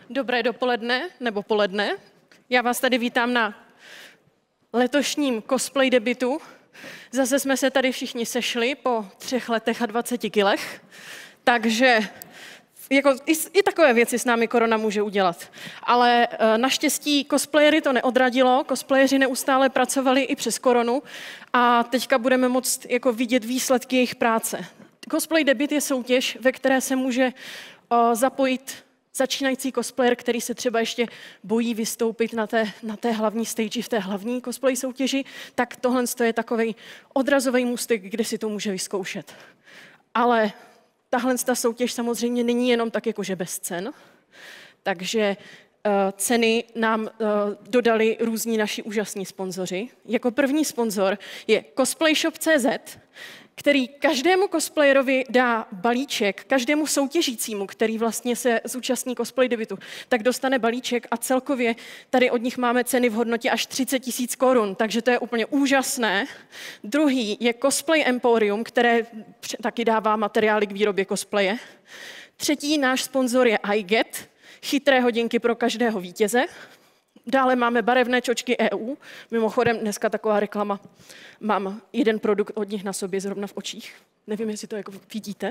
Dobré dopoledne nebo poledne. Já vás tady vítám na letošním cosplay debutu. Zase jsme se tady všichni sešli po 3 letech a 20 kilech. Takže jako i takové věci s námi korona může udělat. Ale naštěstí cosplayery to neodradilo. Cosplayeři neustále pracovali i přes koronu a teďka budeme moct jako vidět výsledky jejich práce. Cosplay debut je soutěž, ve které se může zapojit začínající cosplayer, který se třeba ještě bojí vystoupit na té hlavní stage, v té hlavní cosplay soutěži, tak tohle je takovej odrazový můstek, kde si to může vyzkoušet. Ale tahle soutěž samozřejmě není jenom tak jakože bez cen, takže ceny nám dodali různí naši úžasní sponzoři. Jako první sponzor je cosplayshop.cz, který každému cosplayerovi dá balíček, každému soutěžícímu, který vlastně se zúčastní cosplay debutu, tak dostane balíček a celkově tady od nich máme ceny v hodnotě až 30 000 korun, takže to je úplně úžasné. Druhý je Cosplay Emporium, které taky dává materiály k výrobě cosplaye. Třetí náš sponzor je iGet, chytré hodinky pro každého vítěze. Dále máme barevné čočky EU. Mimochodem, dneska taková reklama. Mám jeden produkt od nich na sobě, zrovna v očích. Nevím, jestli to jako vidíte.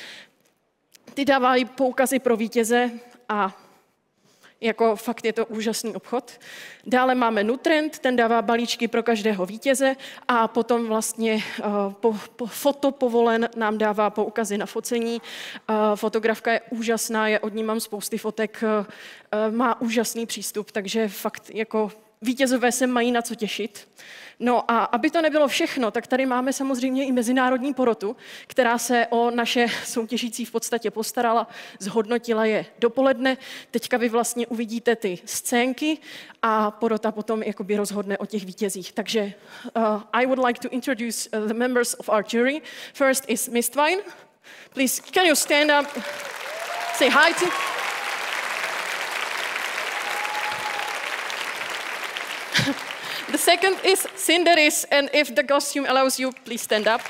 Ty dávají poukazy pro vítěze a jako fakt je to úžasný obchod. Dále máme Nutrend, ten dává balíčky pro každého vítěze a potom vlastně fotopovolen nám dává poukazy na focení. Fotografka je úžasná, od ní mám spousty fotek, má úžasný přístup, takže fakt jako vítězové se mají na co těšit. No a aby to nebylo všechno, tak tady máme samozřejmě i mezinárodní porotu, která se o naše soutěžící v podstatě postarala, zhodnotila je dopoledne. Teďka vy vlastně uvidíte ty scénky a porota potom jakoby rozhodne o těch vítězích. Takže I would like to introduce the members of our jury. First is Mistwine. Please, can you stand up, say hi to... The second is Cinderis, and if the costume allows you, please stand up.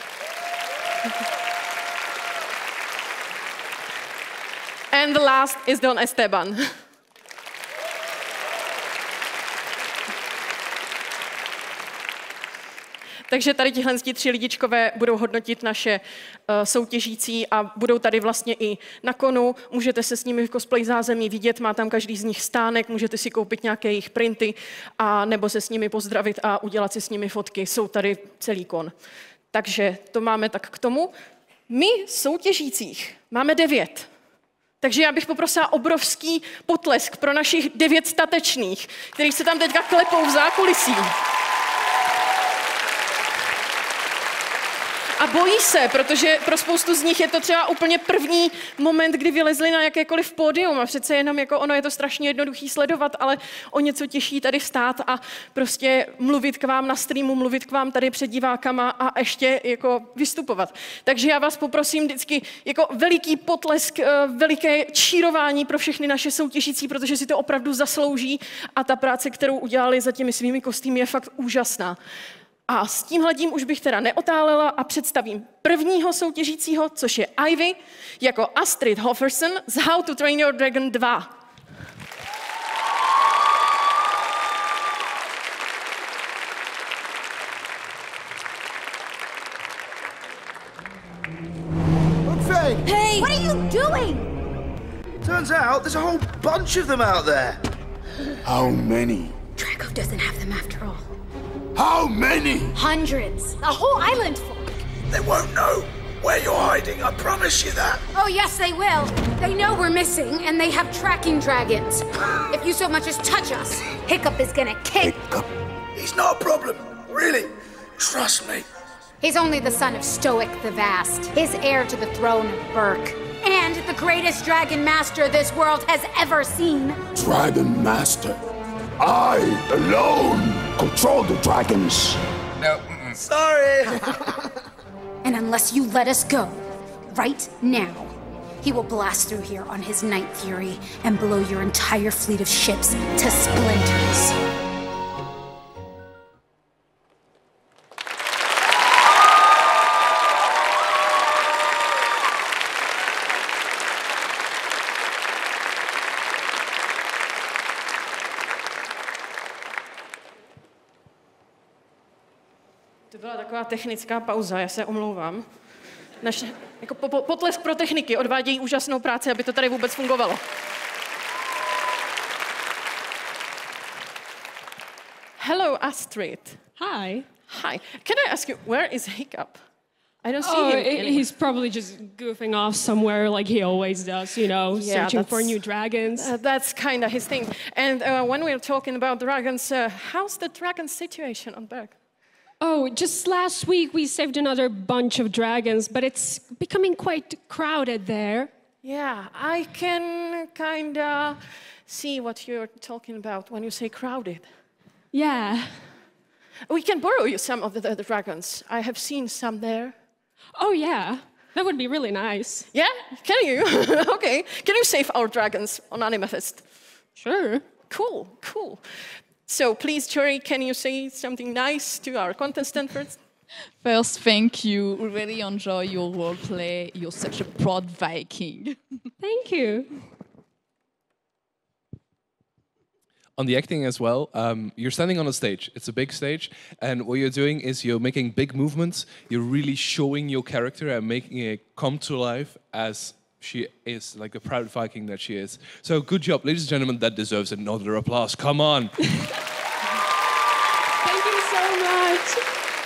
And the last is Don Esteban. Takže tady tihle 3 lidičkové budou hodnotit naše soutěžící a budou tady vlastně i na konu. Můžete se s nimi v cosplay zázemí vidět, má tam každý z nich stánek, můžete si koupit nějaké jejich printy a nebo se s nimi pozdravit a udělat si s nimi fotky. Jsou tady celý kon. Takže to máme tak k tomu. My soutěžících máme 9. Takže já bych poprosila obrovský potlesk pro našich 9 statečných, kteří se tam teďka klepou v zákulisí. A bojí se, protože pro spoustu z nich je to třeba úplně první moment, kdy vylezli na jakékoliv pódium a přece jenom jako ono je to strašně jednoduchý sledovat, ale o něco těžší tady stát a prostě mluvit k vám na streamu, mluvit k vám tady před divákama a ještě jako vystupovat. Takže já vás poprosím vždycky jako veliký potlesk, veliké čírování pro všechny naše soutěžící, protože si to opravdu zaslouží a ta práce, kterou udělali za těmi svými kostýmy, je fakt úžasná. A s tímhledím už bych teda neotálela a představím prvního soutěžícího, což je Ivy, jako Astrid Hofferson z How to Train Your Dragon 2. Hey! What are you doing? Turns out there's a whole bunch of them out there. How many? Draco doesn't have them after all. How many? Hundreds. A whole island full. They won't know where you're hiding, I promise you that. Oh, yes, they will. They know we're missing, and they have tracking dragons. If you so much as touch us, Hiccup is gonna kick. Hiccup. He's not a problem, really. Trust me. He's only the son of Stoic the Vast, his heir to the throne of Berk, and the greatest dragon master this world has ever seen. Dragon Master. I alone control the dragons. No, sorry. And unless you let us go, right now, he will blast through here on his Night Fury and blow your entire fleet of ships to splinters. To byla taková technická pauza, já se omlouvám. Naše, jako potlesk pro techniky, odvádějí úžasnou práci, aby to tady vůbec fungovalo. Hello, Astrid. Hi. Hi. Can I ask you, where is Hiccup? I don't see Oh, him anywhere. he's probably just goofing off somewhere like he always does, you know, Yeah, searching for that's- new dragons. That's kind of his thing. And when we're talking about dragons, how's the dragon situation on Berg? Oh, just last week we saved another bunch of dragons, but it's becoming quite crowded there. Yeah, I can kind of see what you're talking about when you say crowded. Yeah. We can borrow you some of the dragons. I have seen some there. Oh, yeah. That would be really nice. Yeah, can you? Okay. Can you save our dragons on Animefest? Sure. Cool, cool. So please, Cherry, can you say something nice to our contestant first? First, thank you. Really enjoy your role play. You're such a proud Viking. Thank you. On the acting as well, you're standing on a stage. It's a big stage, and what you're doing is you're making big movements. You're really showing your character and making it come to life as she is, like the proud Viking that she is. So good job, ladies and gentlemen. That deserves another applause. Come on. Thank you so much.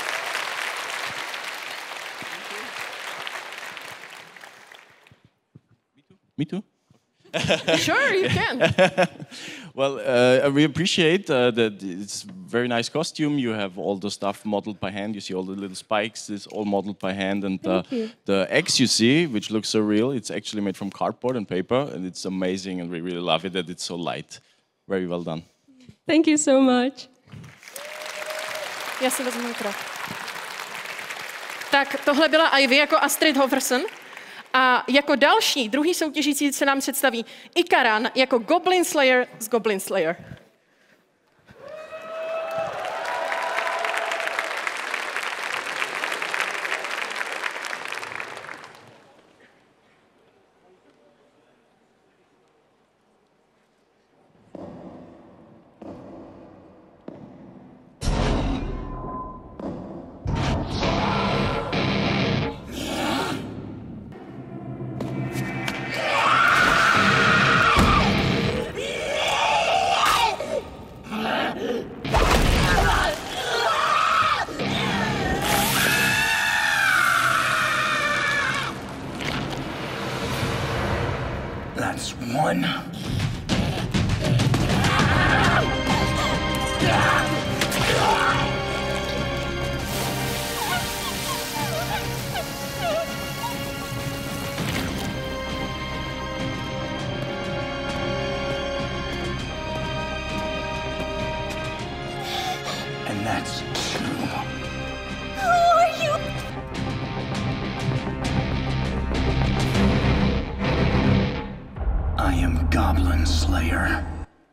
Me too. Sure, you can. Well, we appreciate that it's a very nice costume. You have all the stuff modeled by hand. You see all the little spikes. It's all modeled by hand. And the axe you see, which looks so real, it's actually made from cardboard and paper. And it's amazing. And we really love it that it's so light. Very well done. Thank you so much. Já si vezmu mikrofon. Tak tohle byla Ivy jako Astrid Hoverson. A jako další, druhý soutěžící se nám představí Ikaran jako Goblin Slayer z Goblin Slayer. That's one. And that's two. Who are you? I am Goblin Slayer.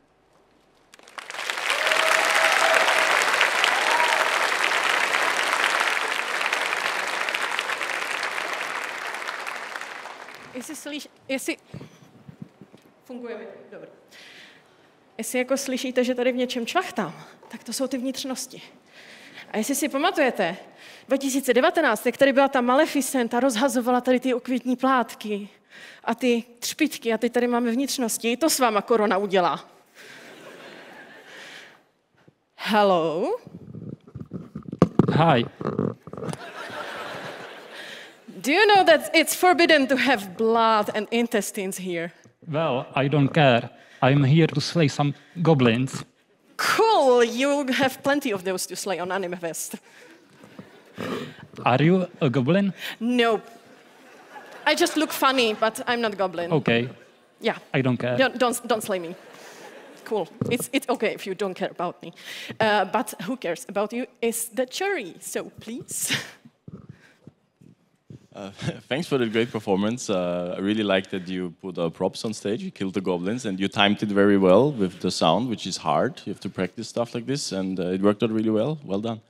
Jestli funguje mi, dobře. Jestli jako slyšíte, že tady v něčem čvachtám, tak to jsou ty vnitřnosti. A jestli si pamatujete, 2019, jak tady byla ta Maleficent a rozhazovala tady ty okvětní plátky a ty třpitky a teď tady máme vnitřnosti, to s váma korona udělá. Hello? Hi. Do you know that it's forbidden to have blood and intestines here? Well, I don't care. I'm here to slay some goblins. Cool, you have plenty of those to slay on Animefest. Are you a goblin? No. I just look funny, but I'm not goblin. Okay. Yeah. I don't care. Don't slay me. Cool. It's okay if you don't care about me. But who cares about you is the jury. So please. Thanks for the great performance. I really like that you put props on stage. You killed the goblins, and you timed it very well with the sound, which is hard. You have to practice stuff like this, and it worked out really well. Well done.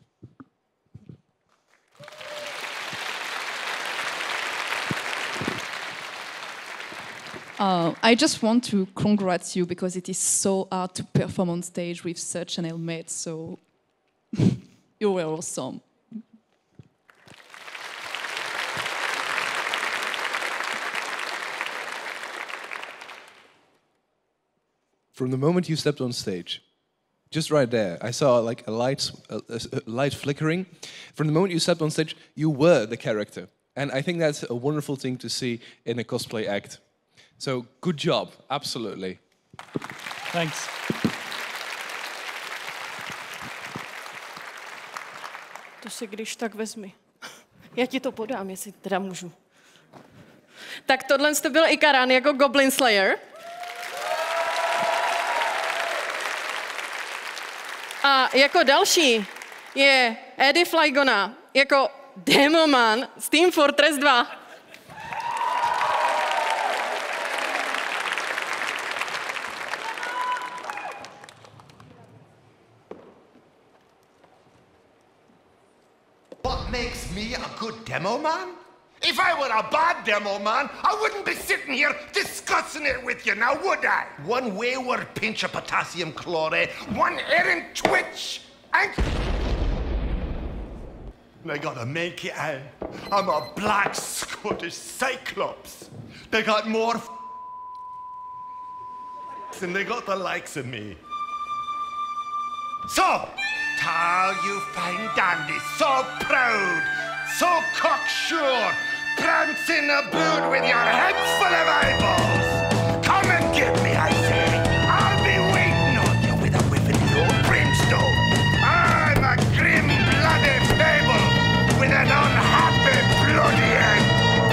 I just want to congratulate you because it is so hard to perform on stage with such an helmet. So you were awesome. From the moment you stepped on stage, just right there, I saw like a light flickering. From the moment you stepped on stage, you were the character. And I think that's a wonderful thing to see in a cosplay act. So good job, absolutely. Thanks. To si když tak vezmi. Já ti to podám, jestli teda můžu. Tak tohle to byl Ikaran jako Goblin Slayer. A jako další je Eddie Flygona jako Demoman z Team Fortress 2. What makes me a good demo man? If I were a bad demo man, I wouldn't be sitting here discussing it with you now, would I? One wayward pinch of potassium chloride, one errant twitch, and I gotta make it out. I'm a black Scottish cyclops. They got more than they got the likes of me. So, tall you fine dandy, so proud, so cocksure, prancing about with your head full of eyeballs. Come and get me, I say. I'll be waiting on you with a whiff of the old brimstone. I'm a grim-blooded fable with an unhappy bloody end.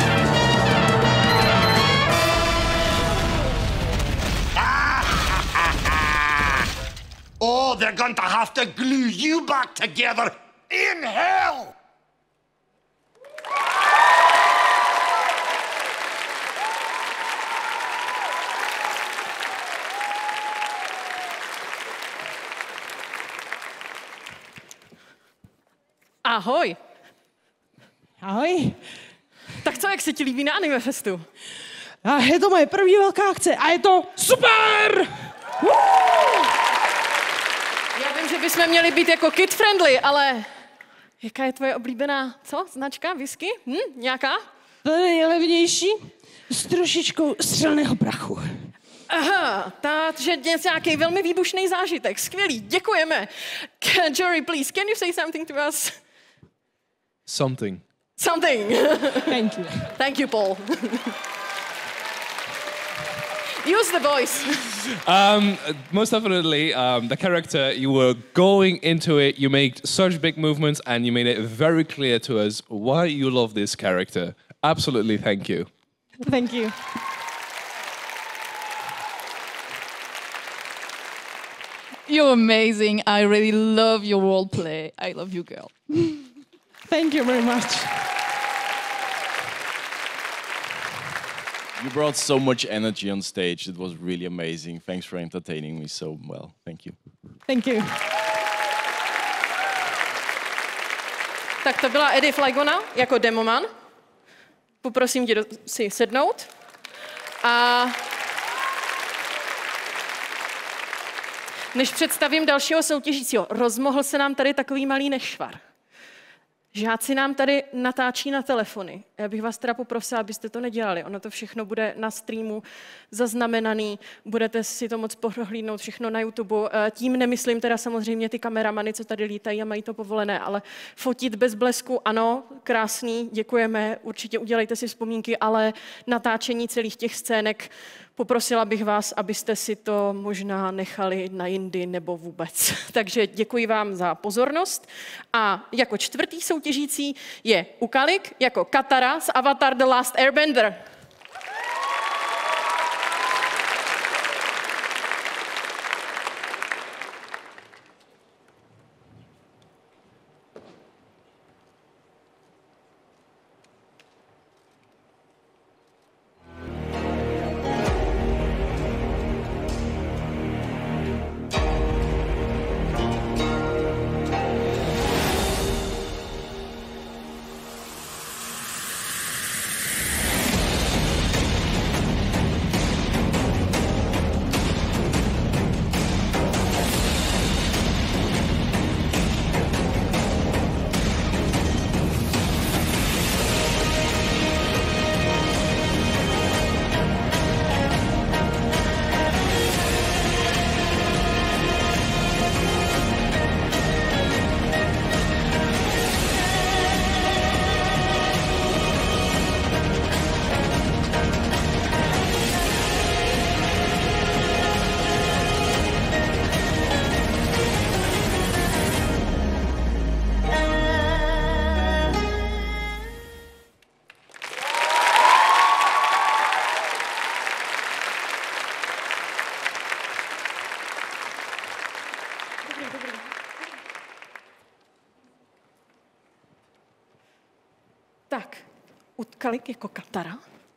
Oh, they're going to have to glue you back together in hell! Ahoj. Ahoj. Tak co, jak se ti líbí na Anime Festu? Je to moje první velká akce a je to super! Já vím, že bychom měli být jako kid-friendly, ale jaká je tvoje oblíbená, značka, whisky? Nějaká? To je nejlevnější s trošičkou střelného prachu. Aha, takže nějaký velmi výbušný zážitek. Skvělý, děkujeme. Jory, please, can you say something to us? Something. Something. Thank you. Thank you, Paul. Use the voice. Most definitely, the character, you were going into it, you made such big movements, and you made it very clear to us why you love this character. Absolutely, thank you. Thank you. You're amazing. I really love your role play. I love you, girl. Thank you very much. You brought so much energy on stage. It was really amazing. Thanks for entertaining me so well. Thank you. Thank you. Tak to byla Eddie Flygona jako Demoman. Poprosím tě si sednout. A než představím dalšího soutěžícího, rozmohl se nám tady takový malý nešvar. Žáci nám tady natáčí na telefony. Já bych vás teda poprosila, abyste to nedělali. Ono to všechno bude na streamu zaznamenaný, budete si to moc prohlídnout všechno na YouTube. Tím nemyslím teda samozřejmě ty kameramany, co tady lítají a mají to povolené, ale fotit bez blesku, ano, krásný, děkujeme, určitě udělejte si vzpomínky, ale natáčení celých těch scének, poprosila bych vás, abyste si to možná nechali na jindy nebo vůbec. Takže děkuji vám za pozornost. A jako čtvrtý soutěžící je Ukalik jako Katara z Avatar The Last Airbender. ukalik jako Katara.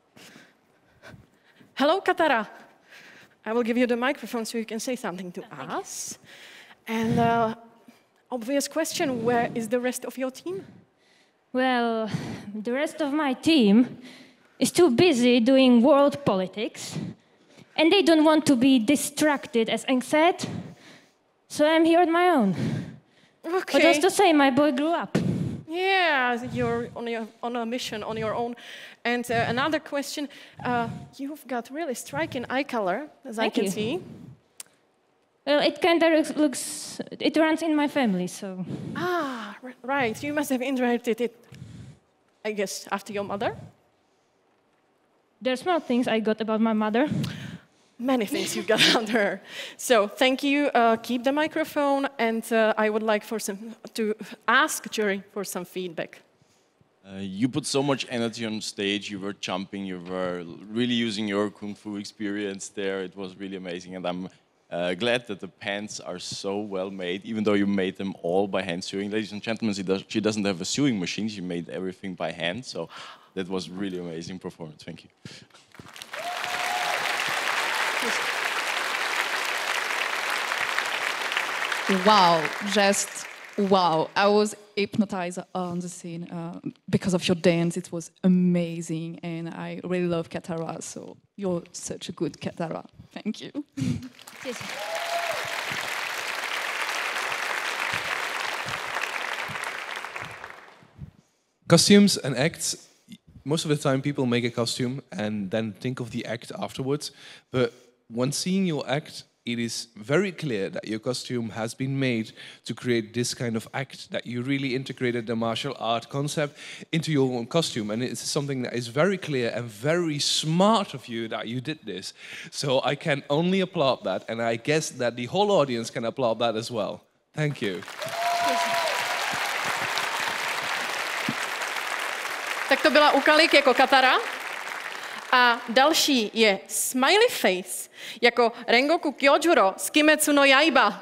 Hello, Katara. I will give you the microphone so you can say something to us. And obvious question, where is the rest of your team? Well, the rest of my team is too busy doing world politics, and they don't want to be distracted, as Eng said, so I'm here on my own. Okay. But also to say, my boy grew up. Yeah, you're on a mission on your own. And another question, you've got really striking eye color, as I can see. Well, it kind of looks, it runs in my family, so. Ah, right. You must have inherited it, I guess, after your mother? There are small things I got about my mother. Many things you got under her. So thank you. Keep the microphone, and I would like to ask jury for some feedback. You put so much energy on stage. You were jumping. You were really using your kung fu experience there. It was really amazing, and I'm glad that the pants are so well made, even though you made them all by hand sewing. Ladies and gentlemen, she doesn't have a sewing machine. She made everything by hand, so that was really amazing performance. Thank you. Wow, just wow. I was hypnotized on the scene because of your dance. It was amazing, and I really love Katara, so you're such a good Katara. Thank you. Costumes and acts, most of the time people make a costume and then think of the act afterwards. But when seeing your act, it is very clear that your costume has been made to create this kind of act, that you really integrated the martial art concept into your own costume. And it's something that is very clear and very smart of you that you did this. So I can only applaud that, and I guess that the whole audience can applaud that as well. Thank you. Tak to byla ukalik jako Katara. A další je smiley face jako Rengoku Kyojuro z Kimetsu no Yaiba.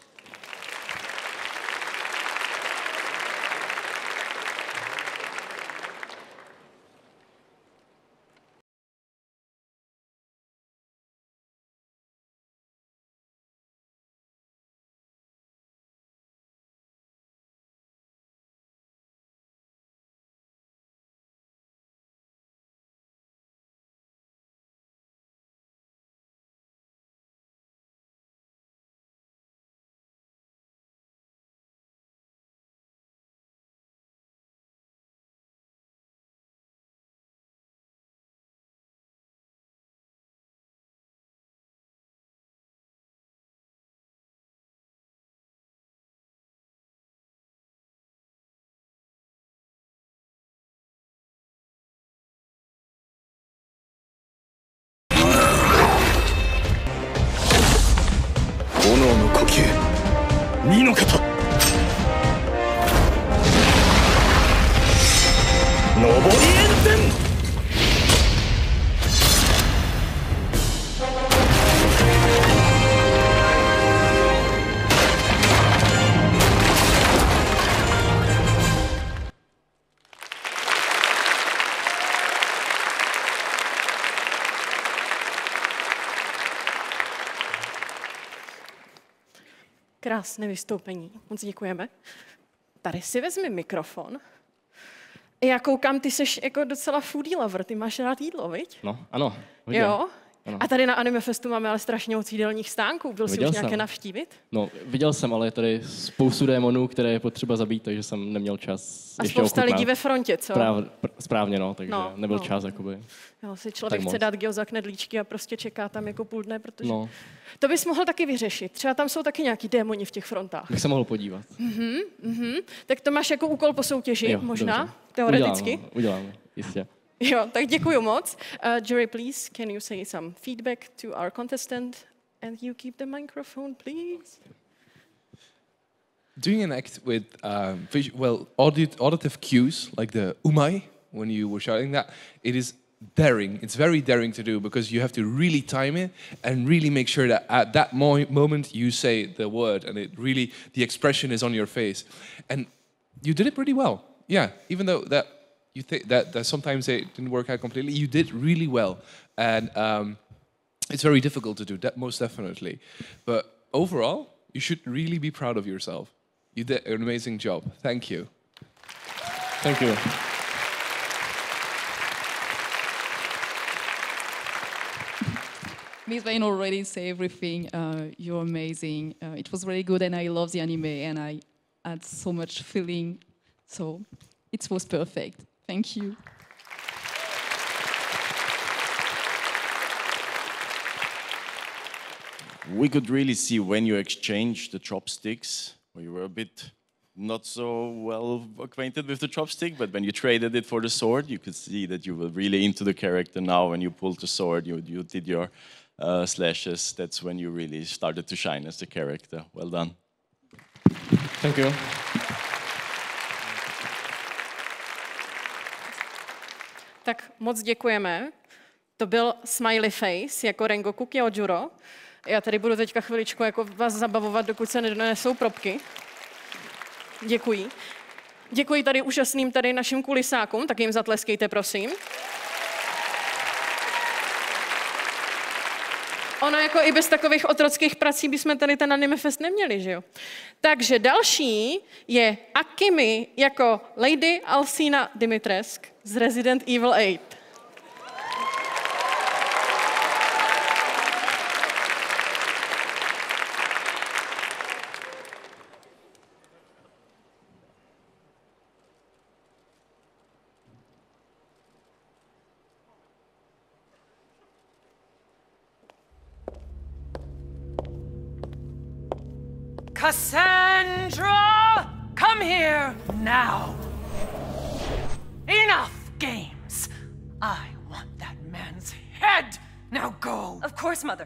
Krásné vystoupení, moc děkujeme. Tady si vezmi mikrofon. Já koukám, ty jsi jako docela foodie lover, ty máš rád jídlo, viď? No, ano. Hodně. Jo? Ano. A tady na Anime Festu máme ale strašně moc jídelních stánků. Byl jsi už nějaké navštívit? No, viděl jsem, ale je tady spoustu démonů, které je potřeba zabít, takže jsem neměl čas. A spousta lidí ve frontě, co? Správně, no, takže nebyl čas, jakoby. Jo, si člověk chce dát gyoza knedlíčky a prostě čeká tam jako půl dne, protože to bys mohl taky vyřešit. Třeba tam jsou taky nějaký démoni v těch frontách. Bych se mohl podívat. Tak to máš jako úkol po soutěži, možná, dobře. teoreticky. Uděláme, jistě. Jo, tak děkuji moc. Jury, please, can you say some feedback to our contestant? And you keep the microphone, please. Doing an act with auditive cues, like the umai, when you were shouting that, it is daring. It's very daring to do because you have to really time it and really make sure that at that moment you say the word and the expression is on your face. And you did it pretty well. Yeah, even though that you think that sometimes they didn't work out completely. You did really well, and it's very difficult to do that, most definitely. But overall, you should really be proud of yourself. You did an amazing job. Thank you. Thank you. Miss Vane already said everything. You're amazing. It was really good, and I love the anime, and I had so much feeling. So it was perfect. Thank you. We could really see when you exchanged the chopsticks, where you were a bit not so well acquainted with the chopstick, but when you traded it for the sword, you could see that you were really into the character. Now when you pulled the sword, you did your slashes. That's when you really started to shine as the character. Well done. Thank you. Tak moc děkujeme. To byl smiley face jako Rengoku Kyojuro. Já tady budu teďka chviličku jako vás zabavovat, dokud se nedonesou probky. Děkuji. Děkuji tady úžasným tady našim kulisákům, tak jim zatleskejte, prosím. Ono jako i bez takových otrockých prací bychom tady ten Anime Fest neměli, že jo? Takže další je Akimi jako Lady Alcina Dimitrescu z Resident Evil 8. Cassandra, come here now. Enough games. I want that man's head. Now go. Of course, Mother.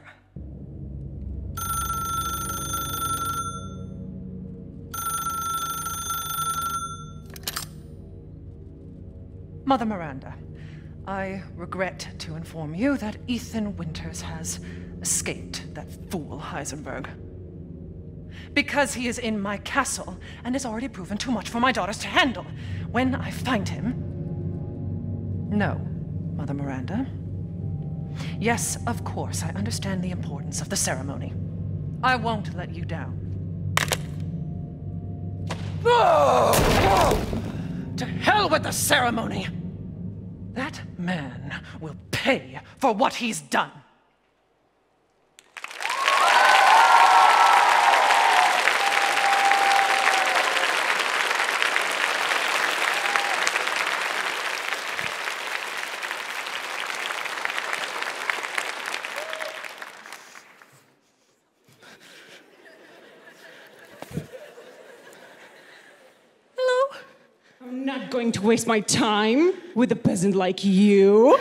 Mother Miranda, I regret to inform you that Ethan Winters has escaped that fool Heisenberg. Because he is in my castle and has already proven too much for my daughters to handle. When I find him... No, Mother Miranda. Yes, of course, I understand the importance of the ceremony. I won't let you down. To hell with the ceremony! That man will pay for what he's done. I'm not going to waste my time with a peasant like you.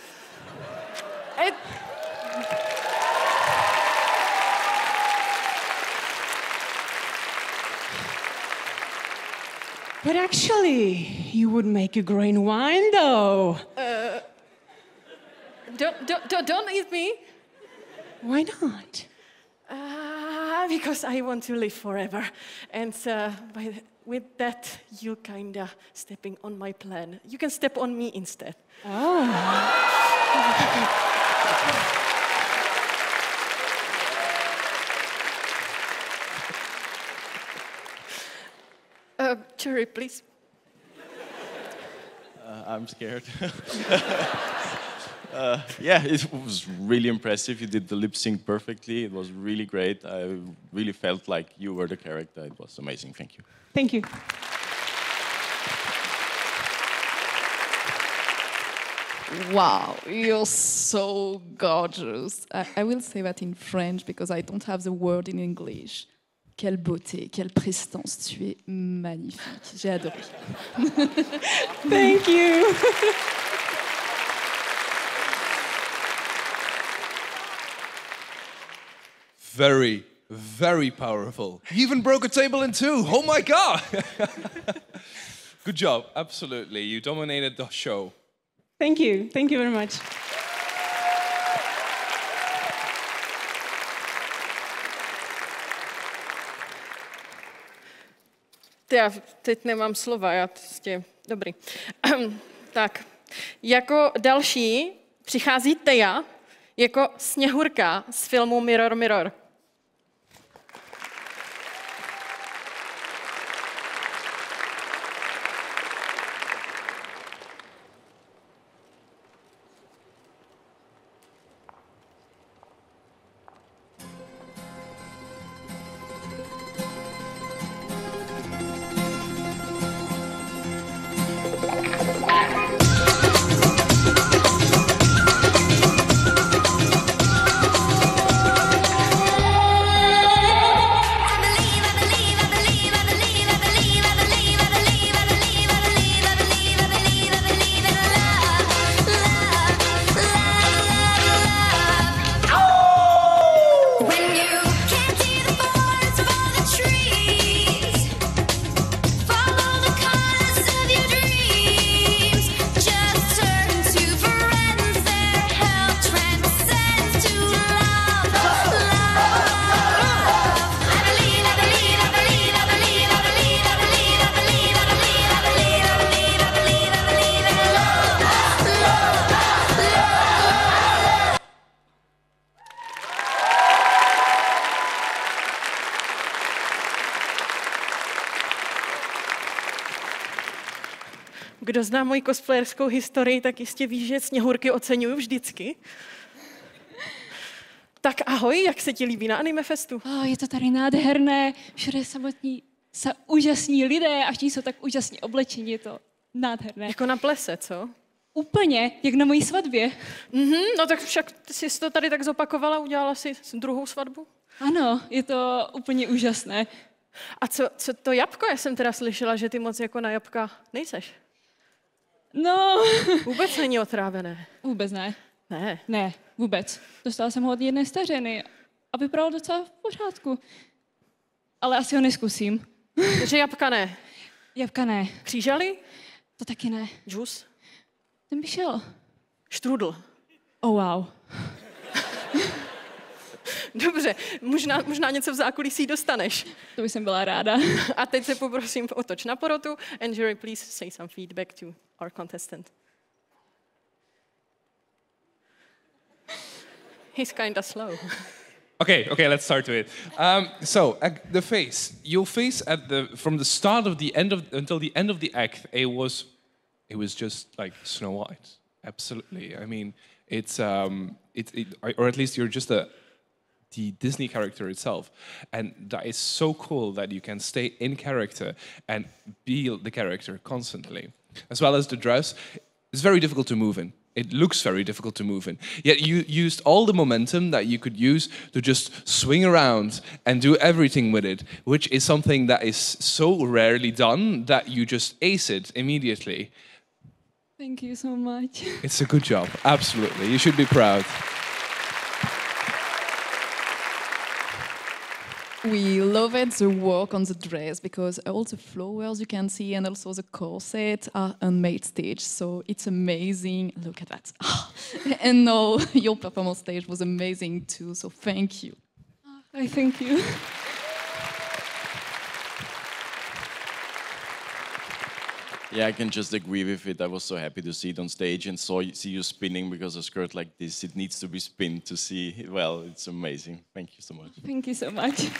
But actually, you would make a great wine, though. Don't eat me. Why not? Because I want to live forever. And with that, you're kinda stepping on my plan. You can step on me instead. Oh. Cherry, please. I'm scared. Yeah, it was really impressive. You did the lip sync perfectly. It was really great. I really felt like you were the character. It was amazing. Thank you. Thank you. Wow, you're so gorgeous. I will say that in French because I don't have the word in English. Quelle beauté, quelle prestance. Tu es magnifique. J'ai adoré. Thank you. Very, very powerful. You even broke a table in two. Oh my God. Good job. Absolutely. You dominated the show. Thank you. Thank you very much. Já teď nemám slova, já prostě... Dobrý. Tak, jako další přichází Teja jako Sněhurka z filmu Mirror Mirror. Kdo zná moji cosplayerskou historii, tak jistě ví, že Sněhurky oceňuju vždycky. Tak ahoj, jak se ti líbí na Anime Festu? Je to tady nádherné, všude samotní úžasní lidé a všichni jsou tak úžasně oblečeni, je to nádherné. Jako na plese, co? Úplně, jak na mojí svatbě. No tak však ty jsi to tady tak zopakovala, udělala si druhou svatbu? Ano, je to úplně úžasné. A co to jabko? Já jsem teda slyšela, že ty moc jako na jabka nejseš. No. Vůbec není otrávené. Vůbec ne. Ne. Ne, vůbec. Dostala jsem ho od jedné stařeny a vypadalo docela v pořádku. Ale asi ho neskusím. Takže jabka ne? Jabka ne. Křížaly? To taky ne. Džus? Ten by šel. Štrudl? Oh, wow. Dobře, možná něco v zákulisí dostaneš. To bych jsem byla ráda. A teď se poprosím otoč na porotu. And Jerry, please say some feedback to our contestant. He's kinda slow. Okay, let's start with it. The face. Your face from the start of the end until the end of the act, it was just like Snow White. Absolutely. I mean, or at least you're just the Disney character itself, and that is so cool that you can stay in character and be the character constantly, as well as the dress. It's very difficult to move in. It looks very difficult to move in. Yet you used all the momentum that you could use to just swing around and do everything with it, which is something that is so rarely done that you just ace it immediately. Thank you so much. It's a good job, absolutely. You should be proud. We loved the work on the dress because all the flowers you can see and also the corset are unmade stage. So it's amazing. Look at that. And no, your performance stage was amazing too. So thank you. I thank you. Yeah, I can just agree with it. I was so happy to see it on stage and see you spinning, because a skirt like this, it needs to be spinned to see. Well, it's amazing. Thank you so much. Thank you so much.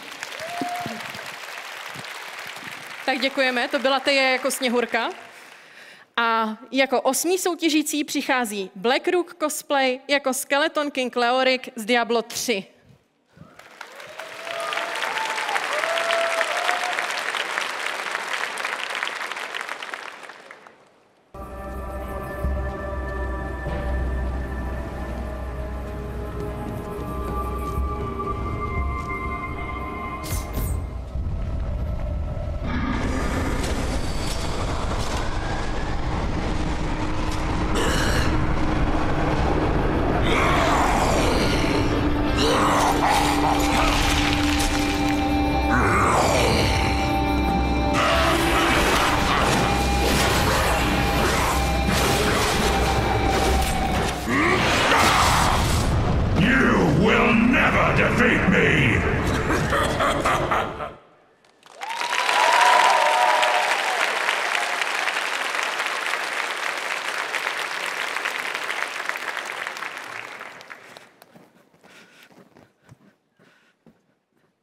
Tak děkujeme, to byla Teja jako Sněhurka. A jako 8. soutěžící přichází Blackrook cosplay jako Skeleton King Leoric z Diablo 3.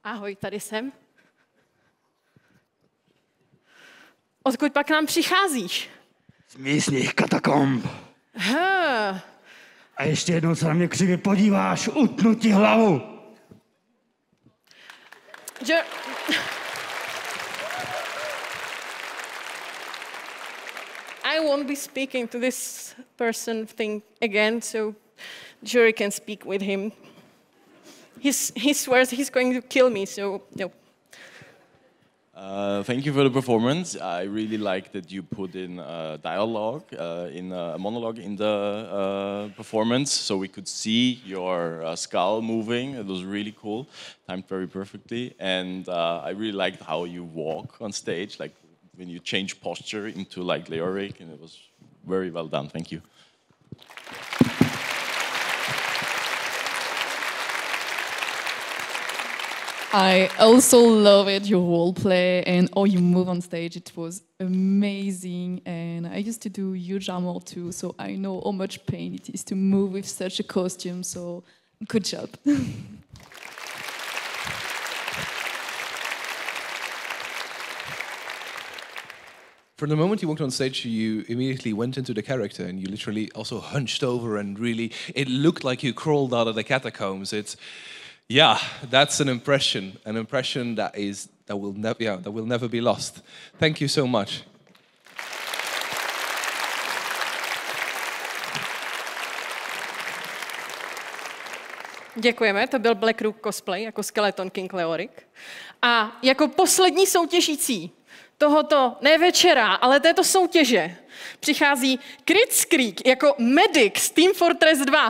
Ahoj, tady jsem. Odkud pak nám přicházíš? Z místních katakomb. A ještě jednou se na mě křivě podíváš, utnu ti hlavu. I won't be speaking to this person thing again, so jury can speak with him. He swears he's going to kill me, so no. Thank you for the performance. I really like that you put in dialogue, in a monologue in the performance, so we could see your skull moving. It was really cool, timed very perfectly, and I really liked how you walk on stage, like when you change posture into like Leoric, and it was very well done. Thank you. I also love it, your role play and how you move on stage. It was amazing. And I used to do huge armor too, so I know how much pain it is to move with such a costume. So good job. From the moment you walked on stage, you immediately went into the character and you literally also hunched over and really, it looked like you crawled out of the catacombs. Yeah, that's an impression that will never be lost. Thank you so much. Děkujeme, to byl Black Rook cosplay jako Skeleton King Leoric. A jako poslední soutěžící tohoto, ne večera, ale této soutěže, přichází Kritzkrieg jako medic z Team Fortress 2.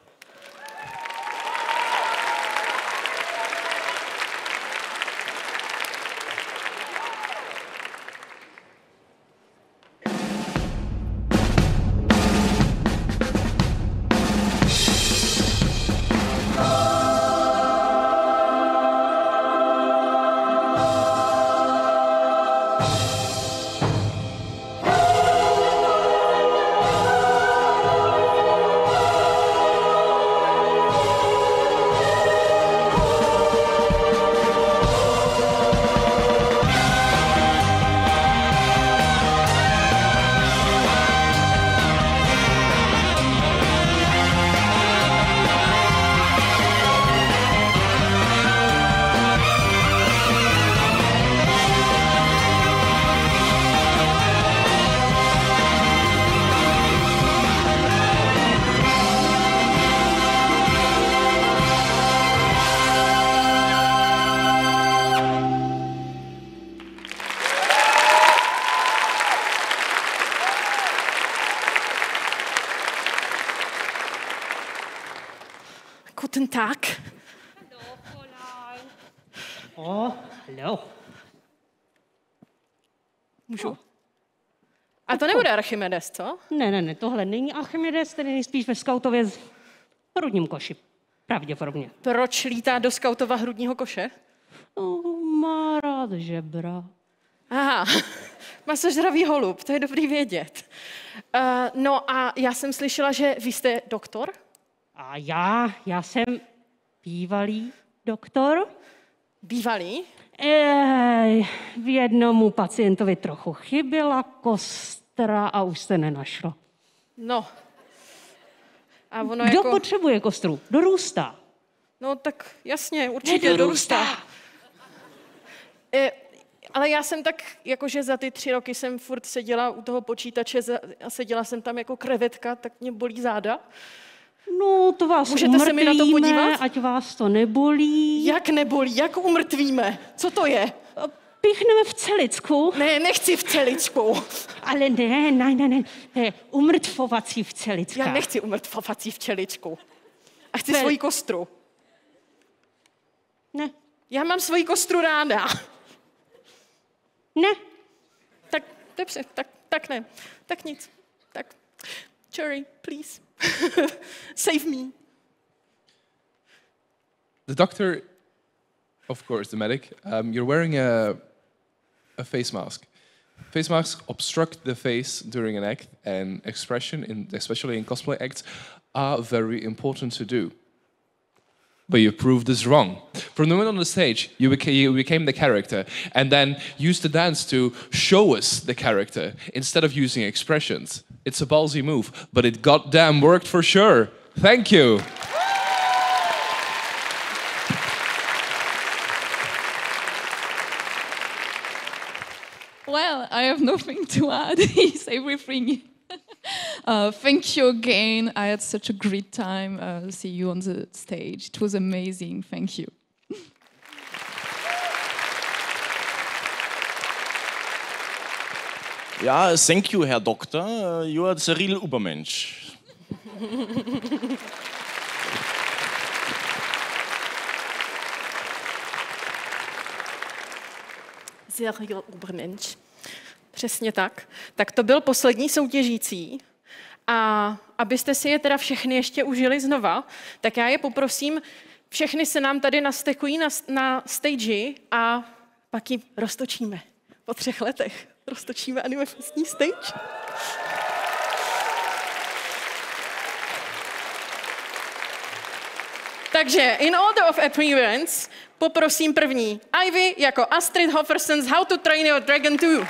Guten Tag. Hello. Můžu? A to nebude Archimedes, co? Ne, tohle není Archimedes, ten je nejspíš ve skautově s hrudním koši. Pravděpodobně. Proč lítá do skautova hrudního koše? Má rád žebra. Aha, masožravý holub, to je dobrý vědět. No a já jsem slyšela, že vy jste doktor? A já jsem bývalý doktor. Bývalý? V jednomu pacientovi trochu chyběla kostra a už se nenašla. No. A ono Kdo jako... potřebuje kostru? Dorůstá. No tak jasně, určitě dorůstá. Ale já jsem tak, jakože za ty 3 roky jsem furt seděla u toho počítače a seděla jsem tam jako krevetka, tak mě bolí záda. No, to vás Můžete se mi na to podívat? Ať vás to nebolí. Jak nebolí? Jak umrtvíme? Co to je? Píchneme v celicku. Ne, nechci v celicku. Ale ne, to je umrtvovací v celická. Já nechci umrtvovací v čeličku. A chci svoji kostru. Ne. Já mám svoji kostru ráda. Ne. Tak dobře, tak ne. Tak nic. Tak. Cherry, please. Save me. The doctor, of course, the medic, you're wearing a face mask. Face masks obstruct the face during an act, and expression, especially in cosplay acts, are very important to do. But you proved this wrong. From the moment on the stage, you became the character, and then used the dance to show us the character instead of using expressions. It's a ballsy move, but it goddamn worked for sure. Thank you. Well, I have nothing to add. It's everything. Thank you again. I had such a great time see you on the stage. It was amazing. Thank you. Ja, thank you, Herr Doktor. You are the real Übermensch. Přesně tak. Tak to byl poslední soutěžící. A abyste si je teda všechny ještě užili znova, tak já je poprosím, všechny se nám tady nastekují na stage a pak ji roztočíme. Po 3 letech roztočíme Animefestní stage. Takže in order of appearance poprosím první Ivy jako Astrid Hofferson's How to Train Your Dragon 2.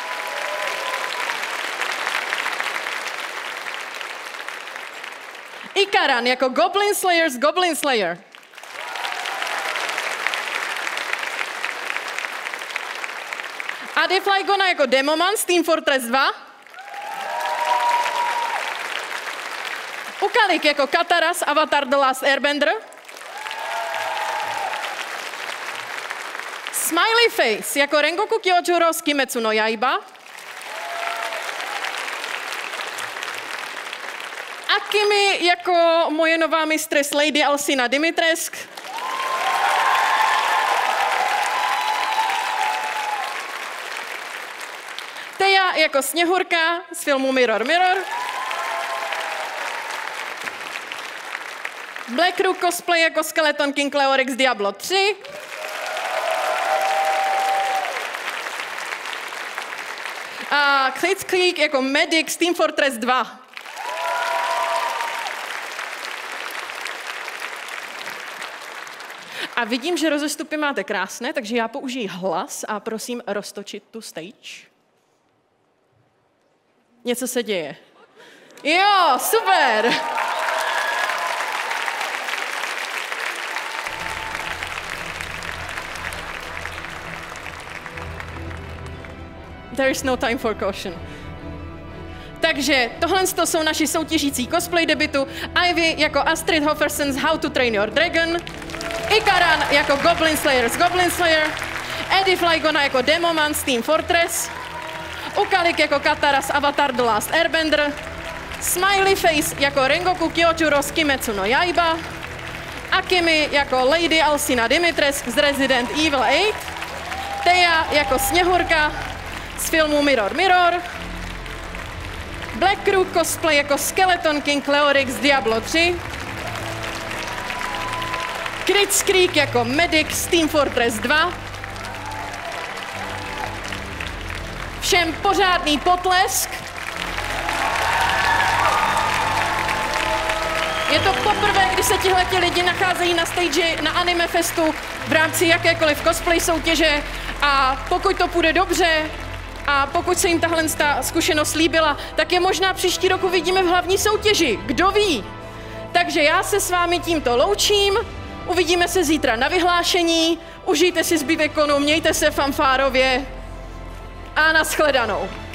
Ikaran jako Goblin Slayer's Goblin Slayer. Adi Flygona jako Demoman z Team Fortress 2. Ukalik jako Katara z Avatar The Last Airbender. Smiley Face jako Rengoku Kyojuro z Kimetsu no Yaiba. Akimi jako moje nová mistress Lady Alcina Dimitrescu. Teja jako Sněhurka z filmu Mirror Mirror. Black Rook cosplay jako Skeleton King Leorix Diablo 3. A Kritzkrieg jako Medic z Team Fortress 2. A vidím, že rozestupy máte krásné, takže já použiji hlas a prosím roztočit tu stage. Něco se děje. Jo, super! There is no time for caution. Takže tohle jsou naši soutěžící cosplay debutu. Ivy jako Astrid Hofferson's How to Train Your Dragon. Ikaran jako Goblin Slayer's Goblin Slayer. Eddie Flygona jako Demoman z Team Fortress. Ukalik jako Katara z Avatar The Last Airbender. Smiley Face jako Rengoku Kyojuro z Kimetsu no Yaiba. Akimi jako Lady Alcina Dimitrescu z Resident Evil 8. Teja jako Sněhurka z filmu Mirror Mirror. Black Rook cosplay jako Skeleton King Leorix z Diablo 3. Kritzkrieg jako Medic z Team Fortress 2. Všem pořádný potlesk. Je to poprvé, kdy se tihleti lidi nacházejí na stage na Anime Festu v rámci jakékoliv cosplay soutěže a pokud to půjde dobře a pokud se jim tahle zkušenost líbila, tak je možná příští rok uvidíme v hlavní soutěži. Kdo ví? Takže já se s vámi tímto loučím. Uvidíme se zítra na vyhlášení. Užijte si zbytek konu, mějte se fanfárově a nashledanou.